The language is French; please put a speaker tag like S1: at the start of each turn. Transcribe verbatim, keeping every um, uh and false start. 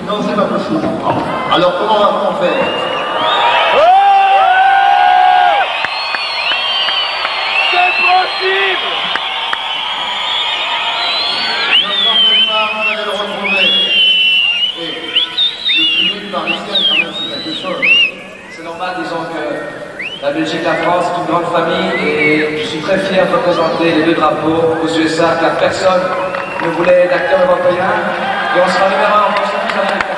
S1: Non, c'est pas possible. Alors comment va-t-on faire?
S2: C'est possible!
S1: Ne vous en faites pas, vous allez le retrouver. Et le public parisien, quand même, c'est quelque chose.
S3: C'est normal, disons que la Belgique, la France, c'est une grande famille et je suis très fier de représenter les deux drapeaux aux U S A car personne ne voulait d'acteurs européens et on sera numéro un en France.